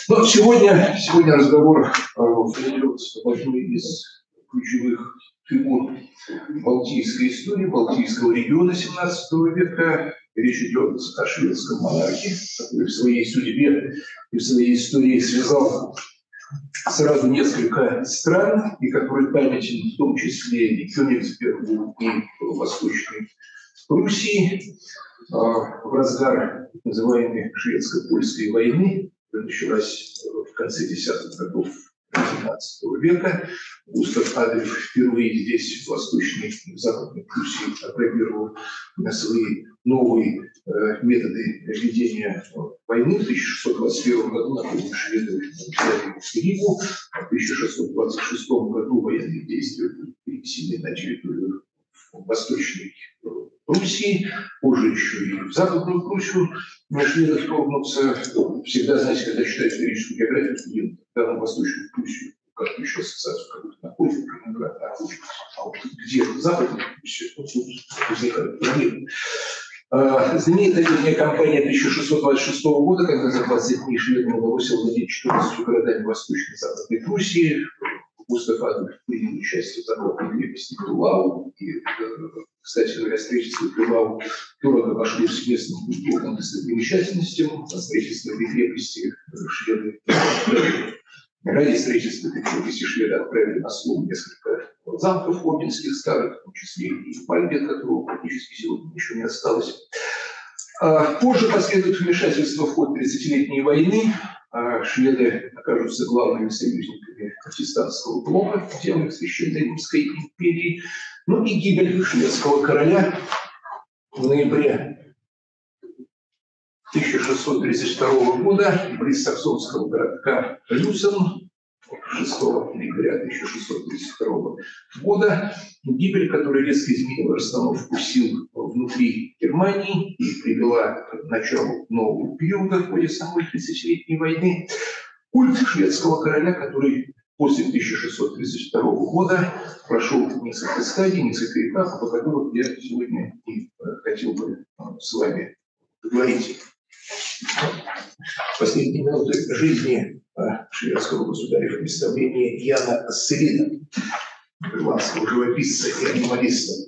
Но сегодня разговор пойдет об одной из ключевых фигур балтийской истории, балтийского региона XVII века. Речь идет о шведском монархе, который в своей судьбе и в своей истории связал сразу несколько стран, и который памятен в том числе и Кёнигсбергу, и Восточной Пруссии. В разгар так называемой шведско-польской войны, которая началась в конце десятых годов XVII века, Густав Адольф впервые здесь, в Восточной и Западной Пруссии, опробировал свои новые методы ведения войны. В 1621 году напомню, шведы взяли Ригу, в 1626 году военные действия были перенесены на территорию Восточной Пруссии, позже еще и в Западную Пруссию шведы вторгнутся. Всегда, знаете, когда читают историческую географию студентов, когда на Восточную Пруссию как-то еще ассоциацию как-то находят, а вот где в Западной Пруссии, вот тут возникают проблемы. Знаменитая летняя кампания 1626 года, когда за 20 дней шведам удалось овладеть 14 городами Восточной и Западной Пруссии. Густав Адольф принял участие в захвате крепости Пилау. И, кстати говоря, строительство Пилау дорого обошлось местным культурным достопримечательностям. На строительство этой крепости шведы ради строительства этой крепости шведы отправили на слом несколько замков обнинских старых, в том числе и Мальбек, которого практически сегодня ничего не осталось. Позже последует вмешательство в ход 30-летней войны. Шведы окажутся главными союзниками протестантского блока в делах Священной Римской империи. Ну и гибель шведского короля в ноябре 1632 года близ саксонского городка Люсен, 6 ноября 1632 года, гибель, которая резко изменила расстановку сил внутри Германии и привела к началу нового периода в ходе самой 30-летней войны. Культ шведского короля, который после 1632 года прошел несколько стадий, несколько этапов, о которых я сегодня и хотел бы с вами поговорить. Последние минуты жизни шведского государя в представлении Яна Ассерина, ирландского живописца и анималиста.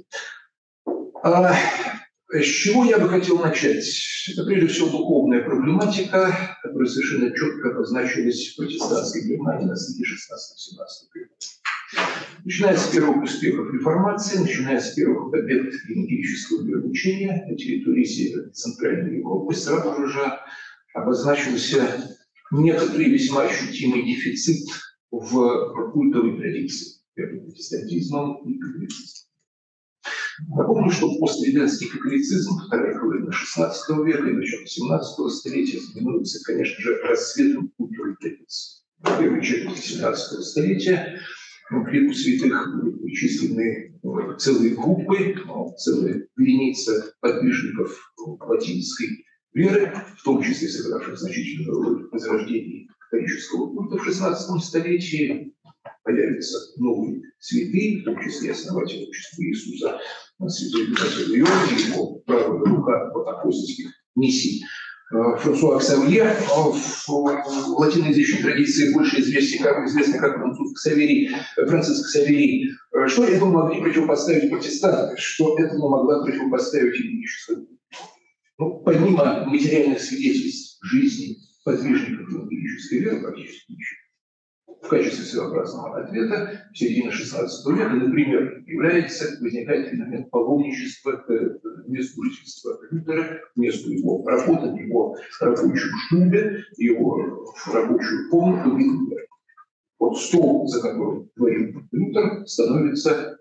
С чего я бы хотел начать? Это прежде всего духовная проблематика, которая совершенно четко обозначилась в протестантской Германии на стыке 16-17 века. Начиная с первых успехов реформации, начиная с первых побед евангелического вероучения на территории Северной и Центральной Европы, сразу же обозначился некоторый весьма ощутимый дефицит в культовой традиции между протестантизмом и католицизмом. Напомню, что постведенский католицизм, вторая половина XVI века и начало XVII столетия знаменуется, конечно же, расцветом культовой традиции. В первой четверти XVII столетия к лику святых были причислены целые группы, целая вереница подвижников латинской веры, в том числе сыгравших значительную роль в возрождении католического культа в XVI столетии. Появятся новые святые, в том числе основатель общества Иисуса, святой Иоанн Иоанн, его правая рука в апостольских миссий. Франсуа Ксавье, в латиноязычной традиции больше известный как Франциск Ксаверий. Что этому могли противопоставить протестанты? Что этому могла противопоставить евангелическая культура? Ну, помимо материальных свидетельств жизни подвижников евангелической веры, практически ничего. В качестве своеобразного ответа в середине XVI века, например, возникает феномен паломничества к месту жительства Лютера, к месту его работы, его рабочую штубе, его рабочую комнату Виттенберг. Вот стол, за которым творил Лютер, становится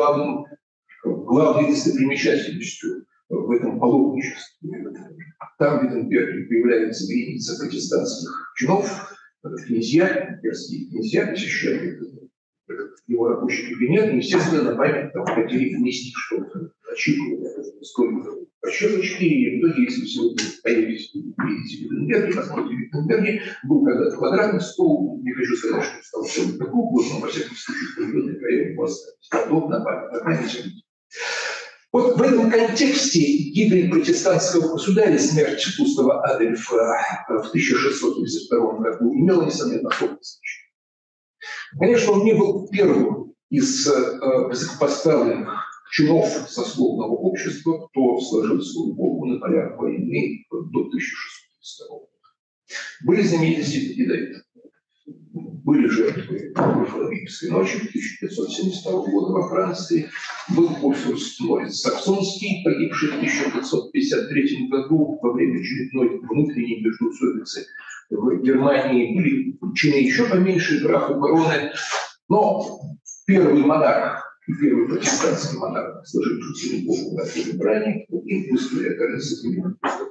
главной достопримечательностью в этом паломничестве. Там в Виттенберге появляется вереница протестантских чинов, князья, имперские князья посещали его рабочий кабинет, и, естественно, на память там хотели внести что-то, отчитывали сколько почерночки, и в итоге, если сегодня появились, видите, Виттенберге, посмотрите, Виттенберге, был когда-то квадратный стол, не хочу сказать, что стал чем-то круглым, но, во всяком случае, в определенной прояве его остались. Удобно на память. Вот в этом контексте гибель протестантского государя, смерть Густава Адольфа в 1632 году имела, несомненно, особое значение. Конечно, он не был первым из высокопоставленных чинов сословного общества, кто сложил свою голову на полях войны до 1632 года. Были знаменитости и до этого. Были жертвы Филарийской ночи 1572 года во Франции. Был курфюрст Морец Саксонский, погибший в 1553 году во время очередной внутренней междоусобицы в Германии. Были чины еще поменьше, графы, бароны. Но первый монарх, первый протестантский монарх, сложивший свою голову на поле брани, им выступили оказывается именно Густав.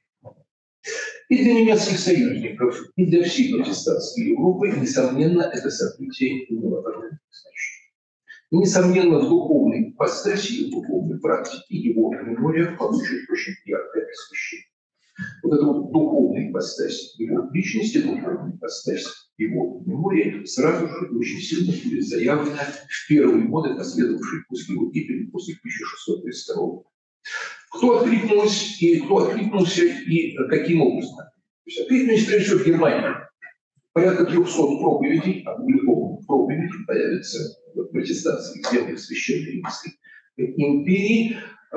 И для немецких союзников, и для всей протестантской Европы, несомненно, это событие имело огромное значение. И, несомненно, в духовной ипостаси, в духовной практике его мемория получит очень яркое освещение. Вот эта вот духовная ипостась его личности, духовная ипостась его мемории сразу же очень сильно будет заявлена в первые годы, последовавшие после его гибели, после 1632 года. Кто откликнулся и каким образом? То есть откликнулись, прежде всего, в Германии. Порядка 300 проповедей, опубликованных проповедей, появятся в протестантских землях Священной Римской империи.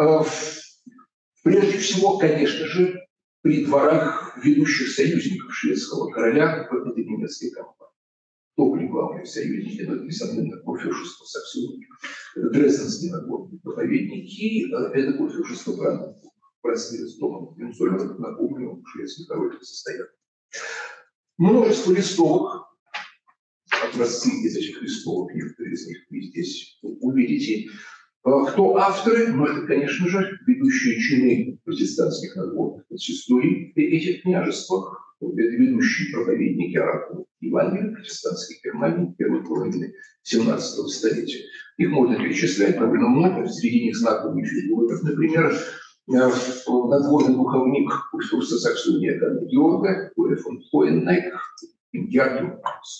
Прежде всего, конечно же, при дворах ведущих союзников шведского короля в этой немецкой кампании. Кто были главные союзники? Это, несомненно, курфюршество Саксонии, Дрезденские нагорные проповедники, это курфюршество Бранденбург. Простые с домом Генцоллера, напомню, шведский король состоят. Множество листовок, образцы из этих листовок, некоторые из них вы здесь увидите. Кто авторы? Ну, это, конечно же, ведущие чины протестантских надворных консисторий в этих княжествах, это ведущие проповедники оракулов Евангелия протестантской Германии первой половины 17 столетия. Их можно перечислять довольно много, среди них знаковые фигуры, как, например, надворный духовник курфюрста Саксонии Георга, фон Хоеннайк, ярким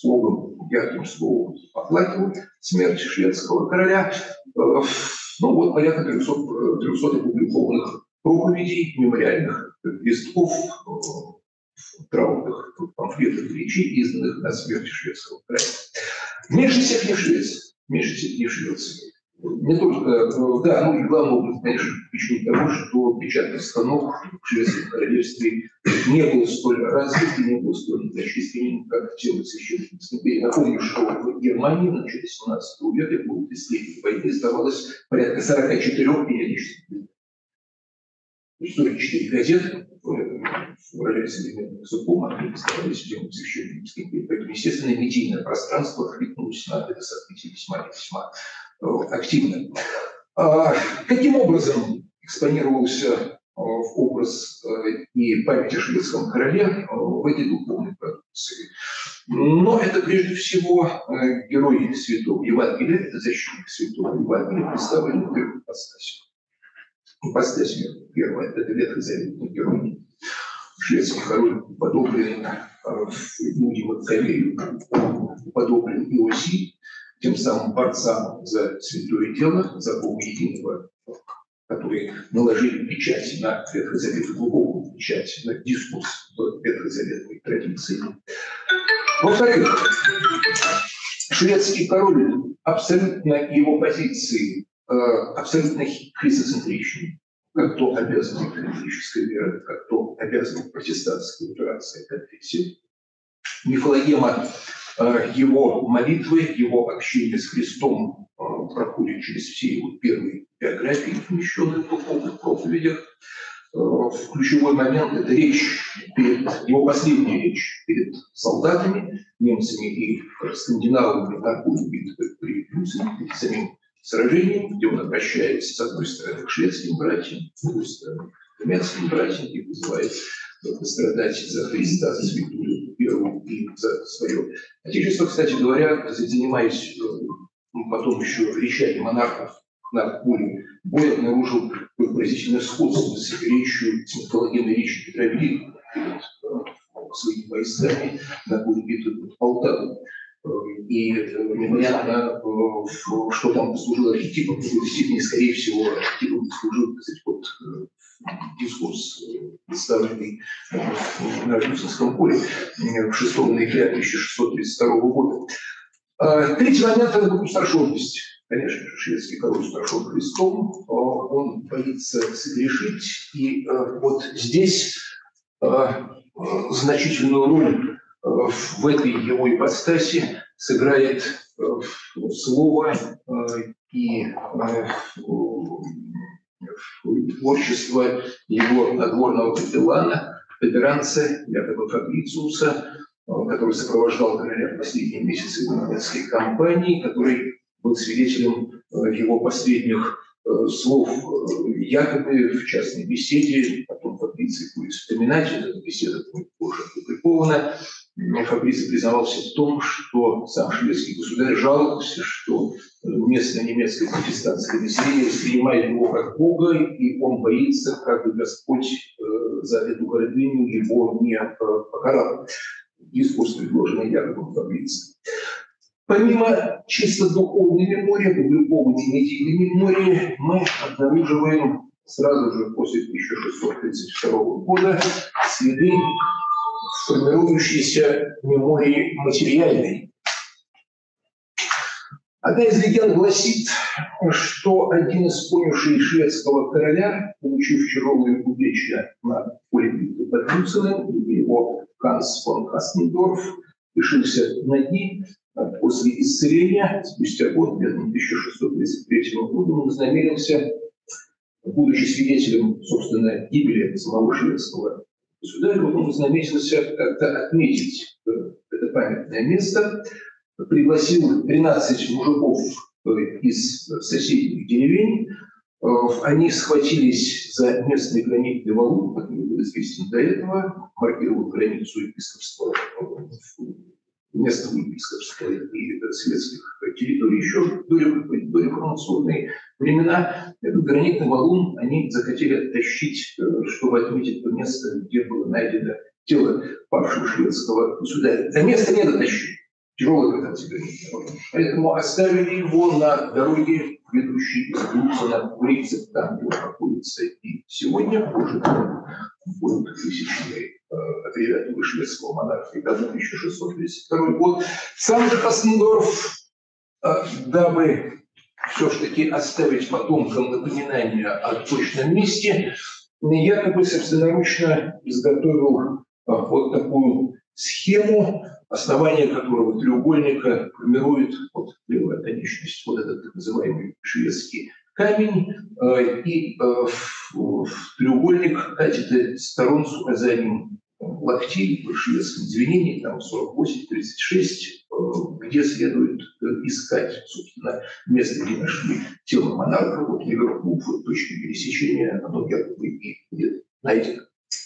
словом оплакивал смерть шведского короля. Ну вот порядка 300 опубликованных проповедей, мемориальных листков, траурных памфлетов и речей, изданных на смерть шведского короля. Меньше всех не Швеция. Не только, да, ну и главное, конечно, причиной того, что печатный станок в шведском королевстве не был столь развит и не был столь многочисленен, как в теле Священной империи. Напомню, что в Германии в начале 17 века в годы Исследования войны издавалось порядка 44 периодических газет. 44 газеты, выражая современным языком, они издавались в теле Священной империи. Поэтому, естественно, медийное пространство откликнулось на это событие весьма активно. Каким образом экспонировался образ и память о шведском короле в этой духовной продукции? Но это прежде всего герой Святого Евангелия, это защитник Святого Евангелия, представленный в первой ипостаси. Ипостась первая – это ветхозаветный герой. Шведский король подоблен Иуде Маккавею, подоблен Иосии, тем самым борцам за святое дело, за Бога единого, которые наложили печать на ветхозаветную, глубокую печать на дискурс в ветхозаветной традиции. Во-вторых, шведский король абсолютно его позиции абсолютно христоцентричны, как то обязан католической верой, как то обязан протестантской либерации конфессии. Мифологема его молитвы, его общение с Христом проходит через все его первые биографии, помещенные в духовных проповедях. Ключевой момент – это его последняя речь перед солдатами, немцами и скандинавами на поле битвы при Люцене, перед самим сражением, где он обращается, с одной стороны, к шведским братьям, с другой стороны, к немецким братьям, и вызывает пострадать за Христа, за святую веру и за свое отечество. Кстати говоря, занимаясь потом еще речами монархов на поле боя, обнаружил поразительное сходство с речью, с мифологемной речью Петра Великого перед своими войсками на поле битвы под Полтавой. и непонятно, что там послужило архетипом, в какой-то степени, скорее всего, архетипом послужил, так сказать, вот, дискурс, представленный на Рюсовском поле в 6 ноября 1632 года. Третий момент – это устрашенность. Конечно же, шведский король устрашен Христом, он боится согрешить, и вот здесь значительную роль в этой его ипостаси сыграет слово и творчество его надворного капеллана, Петеранца, якобы Фабрициуса, который сопровождал короля в последние месяцы его немецкой кампании, который был свидетелем его последних слов, якобы в частной беседе. Потом Фабриций будет вспоминать, эта беседа будет позже опубликована. Фабриций признавался в том, что сам шведский государь жаловался, что местное немецкое протестантское население воспринимает его как Бога, и он боится, как бы Господь за эту гордыню его не покарал. Дискурс, предложенный якобы Фабрицием. Помимо чисто духовной мемории, опубликованной медийной мемории, мы обнаруживаем сразу же после 1632 года следы формирующейся мемории материальной. Одна из легенд гласит, что один из конюшей шведского короля, получив тяжелые увечья на поле битвы под Брюсселем, его Ханс фон Хастендорф, лишился ноги. После исцеления, спустя год, в 1633 году, он вознамерился, будучи свидетелем, собственно, гибели самого шведского государя, он вознамерился как-то отметить это памятное место, пригласил 13 мужиков из соседних деревень. Они схватились за местный гранитный валун, который был известен до этого, маркировал границу епископства, местного епископства и светских территорий еще до реформационные времена. Этот гранитный валун они захотели оттащить, чтобы отметить то место, где было найдено тело павшего шведского государя. До места не дотащили. Тяжелый этот гранитный валун. Поэтому оставили его на дороге, ведущей из Брюсселя в Лейпциг, там, где он находится и сегодня, позже будут тысячные аббревиатуры шведского монарха, и даже 1632 год. Сам же Хастендорф, дабы все-таки оставить потомкам напоминание о точном месте, якобы собственноручно изготовил вот такую схему, основание которого треугольника формирует вот левая конечность, вот этот так называемый шведский камень, и в треугольник дать это сторон с указанием локтей в шведском звенении, там 48-36, где следует искать, собственно, место, где нашли тело монарха, вот наверху, в точке пересечения, оно якобы и будет найдено.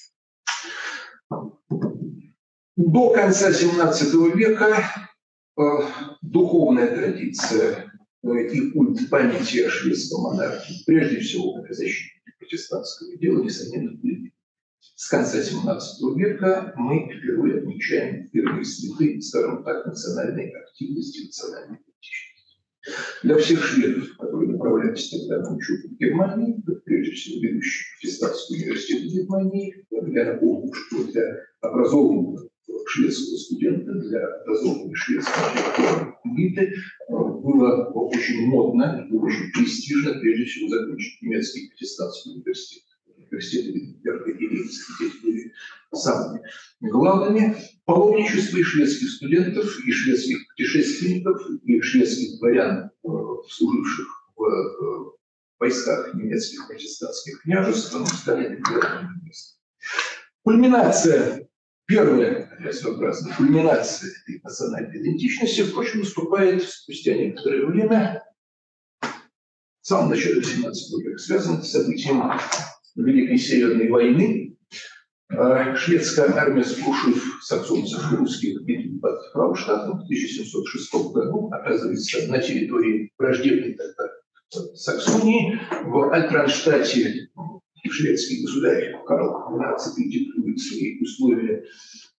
До конца XVII века духовная традиция и культ памяти о шведском монархе, прежде всего как защитники протестантского дела, несомненно, были. С конца XVII века мы впервые отмечаем первые следы, скажем так, национальной активности, национальной идентичности. Для всех шведов, которые направлялись тогда на учебу в Германии, прежде всего ведущий протестантский университет в Германии, я напомню, что для образованного шведского студента, для образованной шведской элиты было очень модно, очень престижно, прежде всего, закончить немецкий протестантский университет. Университеты Витtenberga и Лейпцига здесь были самыми главными. Паломничество и шведских студентов, и шведских путешественников, и шведских дворян, служивших в войсках немецких протестантских княжеств, стали регулярным местом. Кульминация, первая своеобразная кульминация этой национальной идентичности, впрочем, наступает спустя некоторое время, в самом начале XVIII века, связано с событием Великой Северной войны. Шведская армия, сокрушив саксонцев и русских под Фрауштадтом в 1706 году, оказывается на территории враждебной тогда Саксонии. В Альтранштадте шведский государь Карл XII диктует свои условия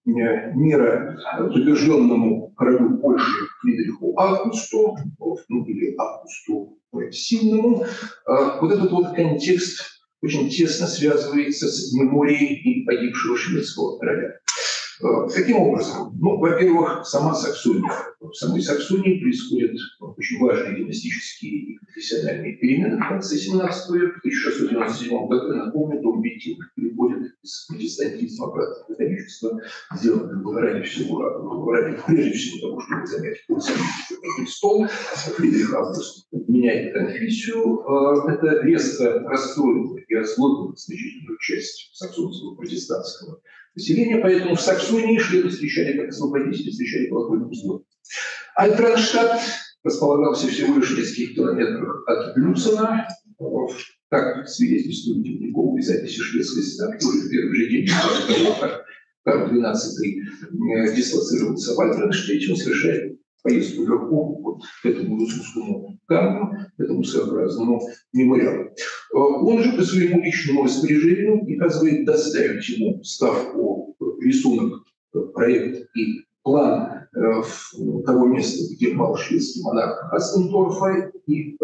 мира побежденному королю Польши Фридриху Августу, ну или Августу Сильному, вот этот вот контекст очень тесно связывается с меморией и погибшего шведского короля. Каким образом? Ну, во-первых, сама Саксония. В самой Саксонии происходят очень важные династические и профессиональные перемены в конце 17 века. В 1697 году, напомню, дом Виттинг переходит из протестантизма обратно в католичество. Сделано это было ради всего, прежде всего того, чтобы занять престол. Фридрих Август меняет конфессию. Это резко расстроило и озлобило значительную часть саксонского протестантского населения, поэтому в Саксонии шведы встречали как освободители, встречали колокольным звоном. Альтранштадт располагался всего лишь в нескольких километрах от Люцена. Как свидетельствуют дневниковые записи шведской ставки, уже в первый же день Карл XII дислоцировался в Альтранштадте, он совершает поездку верхом вот к этому русскому камню, к этому своеобразному мемориалу. Он же по своему личному распоряжению приказывает доставить ему ставку, рисунок, проект и план того места, где пал шведский монарх Хастендорфа, и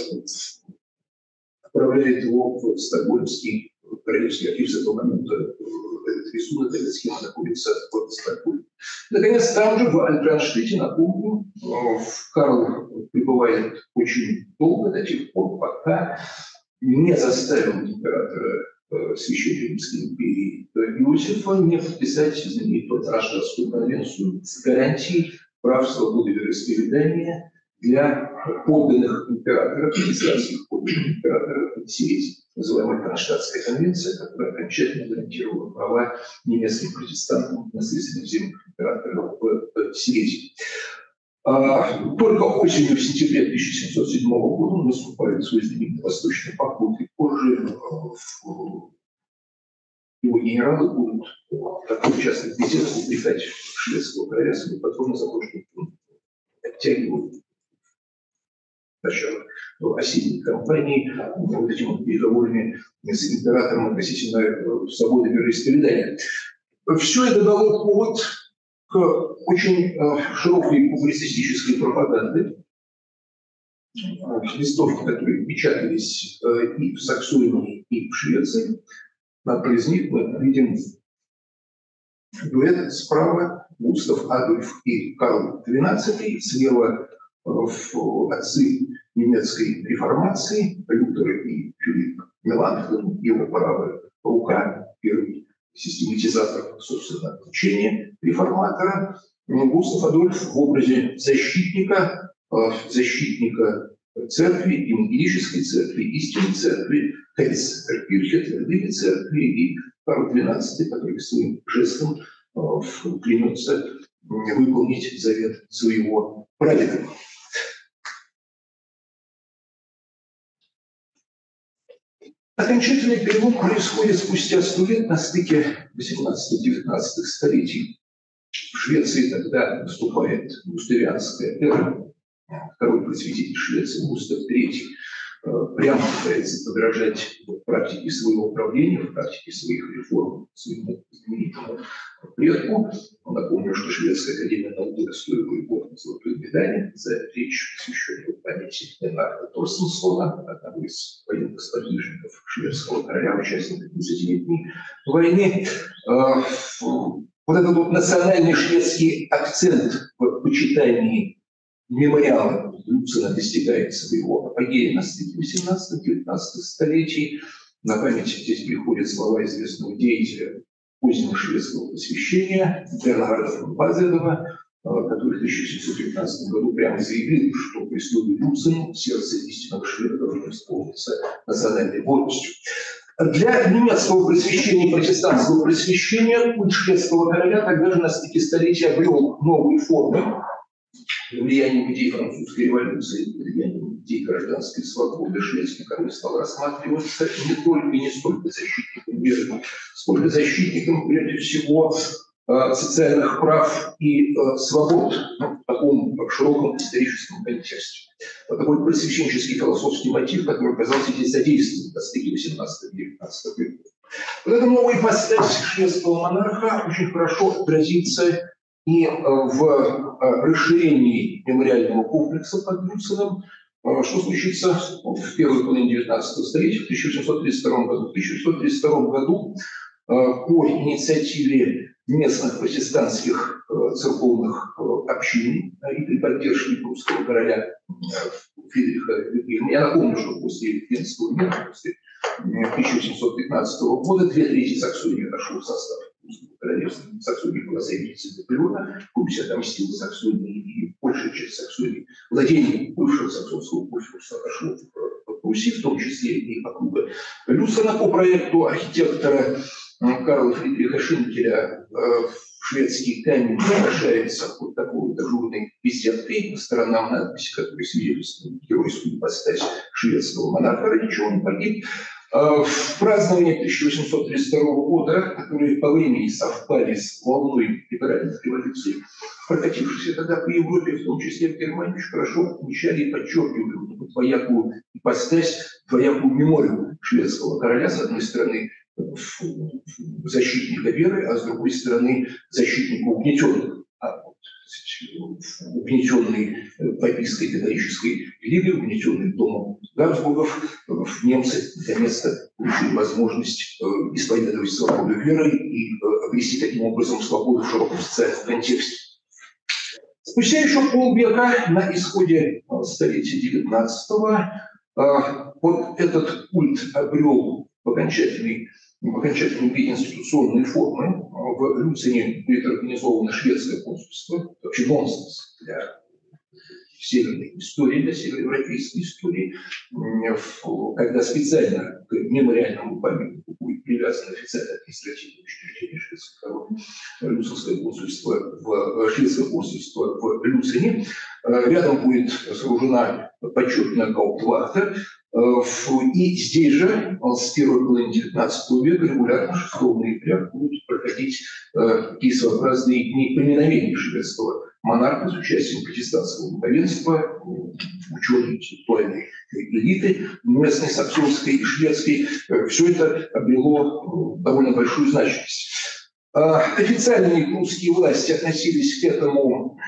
отправляет его в Стокгольмский королевский архив. С этого момента этот рисунок, эта схема находится в Стокгольме. Наконец, там же, в Альтранштадте, напомню, Карл пребывает очень долго, до тех пор, пока не заставил императора Священной Римской империи Иосифа не подписать знаменитую Транштадтскую конвенцию с гарантией прав свободы вероисповедания для подданных императора, протестантских подданных императора Силезии. Называемая Кронштадтская конвенция, которая окончательно гарантировала права немецким протестантам на наследственных землях императора в Силезии. Только осенью, в сентябре 1707 года он наступает в свой знаменитый восточный поход, и позже его генералы будут в такой частных беседах упрекать шведского короля, своего патрона, за то, что он оттягивает начало осенней кампании вот этими переговорами с императором относительно свободы вероисповедания. Все это дало повод к очень широкой публицистической пропаганде. Листовки, которые печатались и в Саксонии, и в Швеции. На одной из них мы видим дуэт справа Густав Адольф и Карл XII, слева отцы немецкой реформации, Лютер и Филипп Меланхтон, его правая рука, первый систематизатор, собственно, учения реформатора. Густав Адольф в образе защитника церкви, евангелической церкви, истинной церкви, Кирхе, твердыни церкви, и Карл XII, который своим жестом клянется выполнить завет своего прадеда. Окончательный перелом происходит спустя 100 лет на стыке 18-19 столетий. В Швеции тогда наступает густавианская эра. Второй просветитель Швеции Густав III прямо пытается подражать в практике своего правления, в практике своих реформ своему знаменитому предку. Напомню, что Шведская академия наук удостоила его золотой медали за речь, посвященную памяти Леонарда Торстенсона, одного из военных сподвижников шведского короля, участника 30-летней войны. Вот этот вот национальный шведский акцент в почитании мемориала Люцена достигает своего апогея на стыке 18-19 столетий. На память здесь приходят слова известного деятеля позднего шведского просвещения Бернарда фон Базелова, который в 1719 году прямо заявил, что при слове Люцен сердце истинного шведа должно исполниться национальной гордостью. Для немецкого просвещения и протестантского просвещения культ шведского короля тогда же на стыке столетия обрел новые формы. Влиянием идей французской революции, влиянием идей гражданской свободы шведский король стал рассматриваться не только и не столько защитником веры, сколько защитником, прежде всего, социальных прав и свобод в таком широком историческом контексте. Вот такой просвещенческий философский мотив, который оказался здесь задействован на стыке 18-19 века. Вот эта новая ипостась шведского монарха очень хорошо отразится и в расширении мемориального комплекса под Люценом, что случится в первой половине 19 столетия, в 1832 году. В 1832 году по инициативе местных протестантских церковных общин и при поддержке прусского короля Фридриха Вильгельма. Я напомню, что после Венского мира, после 1715 года 2/3 Саксонии вошло в состав русского королевства. Саксония была союзницей Наполеона, Пруссия отомстила Саксонии, и большая часть Саксонии, владение бывшего саксонского корпуса отошло в Пруссии, в том числе и округа Люцена. По проекту архитектора Карла Фридриха Шинкеля шведский камень украшается вот такой вот ажурной беседкой по сторонам надписи, которые свидетельствуют геройскую ипостась шведского монарха, ради чего он погиб. В праздновании 1832 года, которые по времени совпали с волной либеральных революций, прокатившихся тогда по Европе, в том числе в Германии, очень хорошо отмечали и подчеркивали двоякую ипостась, двоякую меморию шведского короля, с одной стороны, защитника веры, а с другой стороны защитника угнетенных. Угнетенный папистской католической лигой, угнетенный домом Габсбургов, немцы наконец-то получили возможность исповедовать свободу веры и обрести таким образом свободу в широком социальном контексте. Спустя еще полвека, на исходе столетия XIX, вот этот культ обрел в окончательной институционной формы. В Люцене будет организовано шведское консульство. Вообще нонсенс для северной истории, для североевропейской истории, когда специально к мемориальному памятнику будет привязано официальное административное учреждение шведское консульство в Люцене. Рядом будет сооружена почетная гауптвахта. И здесь же с первой половины XIX века регулярно 6 ноября будут проходить такие своеобразные дни поминовения шведского монарха с участием протестантского духовенства, ученые, интеллектуальной элиты местной, саксонской и шведской. Все это обрело довольно большую значимость. Официальные прусские власти относились к этому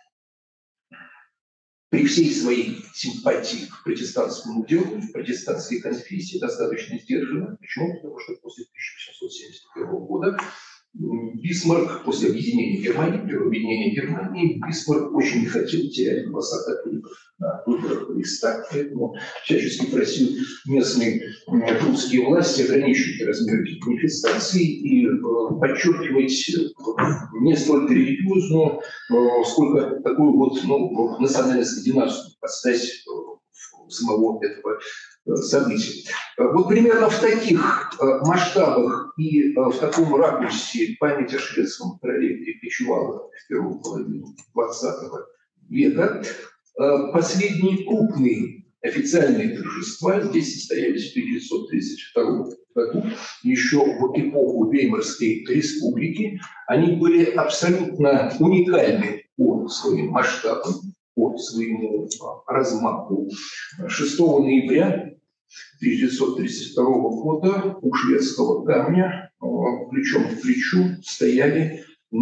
при всей своей симпатии к протестантскому делу, к протестантской конфессии достаточно сдержанно. Почему? Потому что после 1771 года Бисмарк, после объединения Германии, первого объединения Германии, Бисмарк очень не хотел терять голоса католиков на выборах Reichstag, поэтому всячески просил местные прусские власти ограничивать размер этих манифестаций и подчеркивать не столько религиозную, сколько такую вот национально-скандинавскую ипостась самого этого события. Вот примерно в таких масштабах и в таком ракурсе память о шведском короле перекочевала в первую половину XX века. Последние крупные официальные торжества здесь состоялись в 1932 году, еще в эпоху Веймарской республики. Они были абсолютно уникальны по своим масштабам, по своему размаху. 6 ноября 1932 года у шведского камня плечом к плечу стояли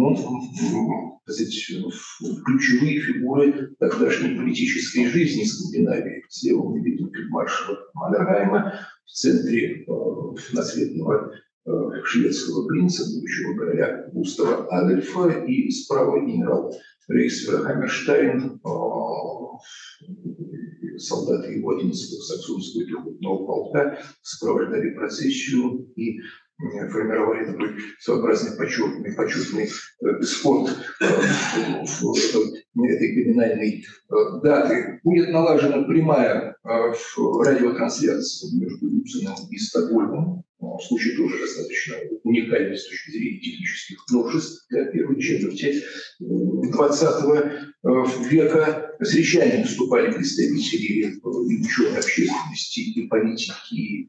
ключевые фигуры тогдашней политической жизни Скандинавии. Слева мы видим фельдмаршала Маннергейма, в центре наследного шведского принца, будущего короля Густава Адольфа, и справа генерал Рейхсвера Хаммерштайн, солдаты его 11-го саксонского пехотного полка, сопровождали процессию и формировали такой своеобразный почетный спорт этой криминальной даты. Будет налажена прямая радиотрансляция между Люценом и Стокгольмом. Случай тоже достаточно уникальный с точки зрения технических новшеств для первой четверти XX века. С речами выступали представители и ученой общественности, и политики, и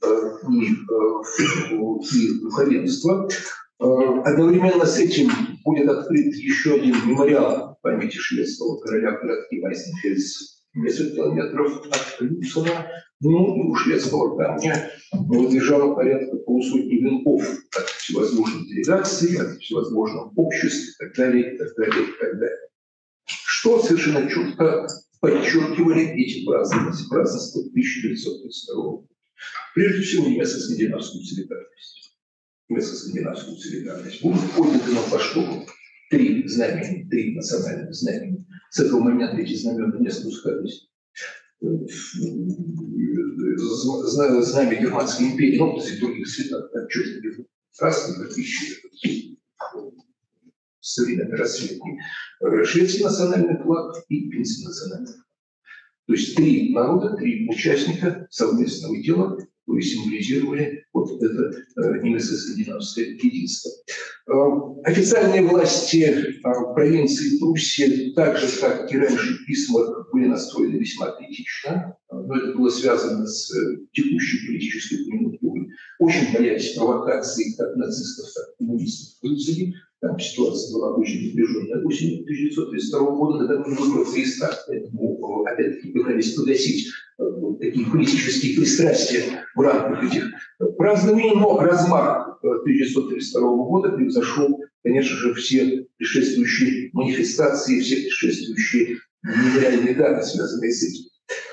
духовенства. Одновременно с этим будет открыт еще один мемориал памяти шведского короля в городке Вайснфельдс, несколько километров от Люцена. Ну, и у шведского камня лежало порядка полусотни венков от всевозможных делегаций, от всевозможных обществ и так далее, и так далее, и так далее. Что совершенно четко подчеркивали эти празднования, празднества 1932 года. Прежде всего, немецко-скандинавскую солидарность. Немецко-скандинавскую солидарность. Будут подняты на флагштоках 3 знамени, 3 национальных знамени. С этого момента эти знамена не спускались. Знамя Германской империи, ну, в других цветах, так четко красный, как ищи, современной расцветки. Шведский национальный флаг и финский национальный флаг. То есть 3 народа, 3 участника совместного дела, которые символизировали вот это немецко-скандинавское единство. Официальные власти провинции Пруссии, так же, как и раньше, письма были настроены весьма критично, но это было связано с текущей политической конъюнктурой. Очень боялись провокаций как нацистов, так и коммунистов в Русии. Там ситуация была очень напряженная. Осенью 1932 года накануне выборов в Рейхстаг, поэтому опять-таки пытались погасить такие политические пристрастия в рамках этих празднований, но размах 1932 года превзошел, конечно же, все предшествующие манифестации, все предшествующие мемориальные даты, связанные с этим.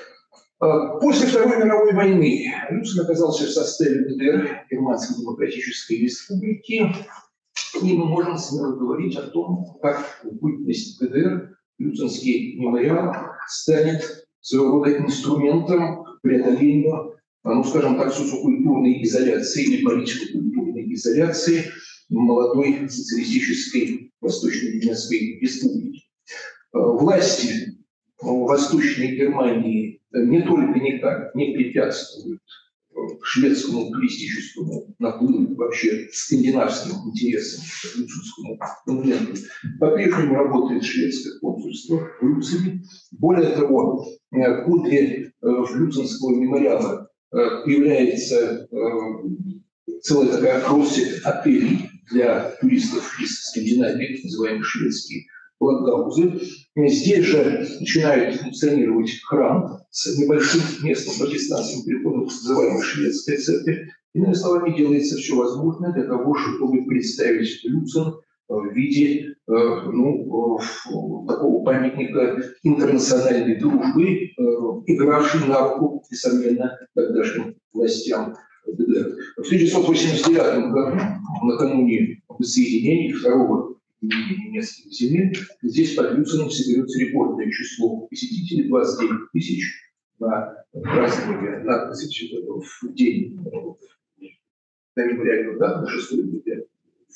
После Второй мировой войны Люцен оказался в составе ГДР, Германской демократической республики, и мы можем смело говорить о том, как в бытность ГДР Люценский мемориал станет своего рода инструментом к преодолению, ну, скажем так, социокультурной изоляции или политико-культурной изоляции молодой социалистической Восточно-Немецкой республики. Власти Восточной Германии не только никак не препятствуют шведскому туристическому наплыву, вообще скандинавским интересам, люценскому континенту. По-прежнему работает шведское консульство в Люцене. Более того, подле Люценского мемориала появляется целая такая россыпь отелей для туристов из Скандинавии, называемые шведские Лагаузы. Здесь же начинают функционировать храм с небольшим местным протестантским переходом, называемой шведская церковь. Иными словами, делается все возможное для того, чтобы представить Люцен в виде такого памятника интернациональной дружбы, игравшей на руку, несомненно, тогдашним властям ГДР. В 1989 году, накануне воссоединения второго немецких земель, здесь под Люценом соберется рекордное число посетителей, 29 тысяч на празднование в день на мемориальную дату, на 6 ноября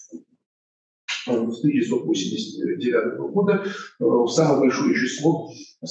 1989 года. Самое большое число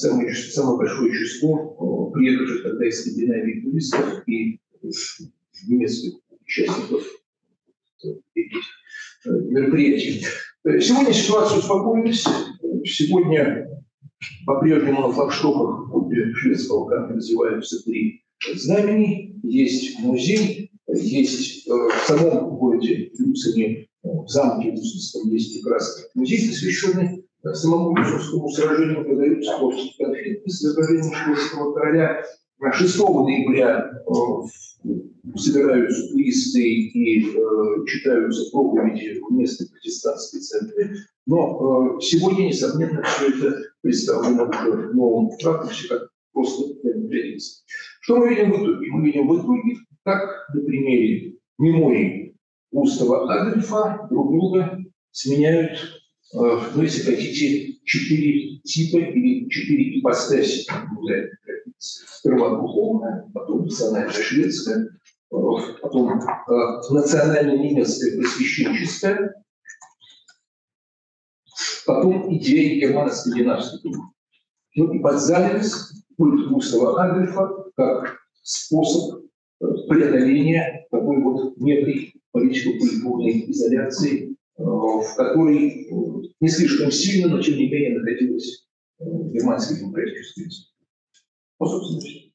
приехавших тогда из Скандинавии туристов и немецких участников этих мероприятий. Сегодня ситуация успокоилась. Сегодня по-прежнему на флагштоках шведского камня развиваются 3 знамени. Есть музей, есть в самом городе Люцене, в замке Люценском, есть прекрасный музей, посвященный самому Люценскому сражению, когда Люценский конфликт с изображением шведского короля. 6 ноября собираются туристы и читаются проповеди в местной протестантской церкви. Но сегодня, несомненно, все это представлено уже в новом ракурсе, как просто традиция. Что мы видим в итоге? Мы видим в итоге, как на примере мемории Густава Адольфа друг друга сменяют, ну, если хотите, 4 типа или 4 ипостаси. Сперва духовная, потом национальная шведская, потом национально-немецкая просвещенческая, потом идея германо-скандинавской группы. Ну и под занавес культ Густава Адольфа как способ преодоления такой вот некой политико-культурной изоляции, в которой не слишком сильно, но тем не менее находилась германская демократическая республика. Ну, собственно, все.